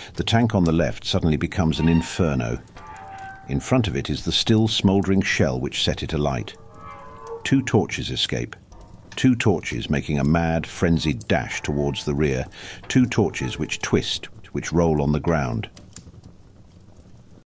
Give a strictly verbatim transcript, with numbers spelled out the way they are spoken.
The tank on the left suddenly becomes an inferno. In front of it is the still smouldering shell which set it alight. Two torches escape. Two torches making a mad, frenzied dash towards the rear. Two torches which twist, which roll on the ground.